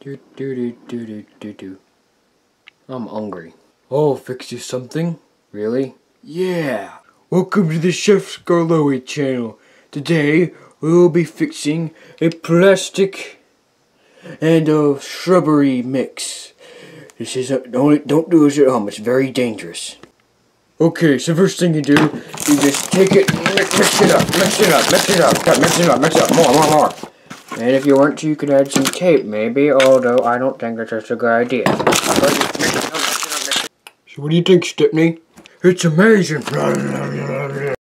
Do do do do do do do. I'm hungry. I'll fix you something. Really? Yeah. Welcome to the Chef Skarloey channel. Today we'll be fixing a plastic and a shrubbery mix. This is don't do this at home. It's very dangerous. Okay, so first thing you do, you just take it, mix it up, more. And if you want to, you could add some tape, maybe, although I don't think that's such a good idea. So what do you think, Stepney? It's amazing.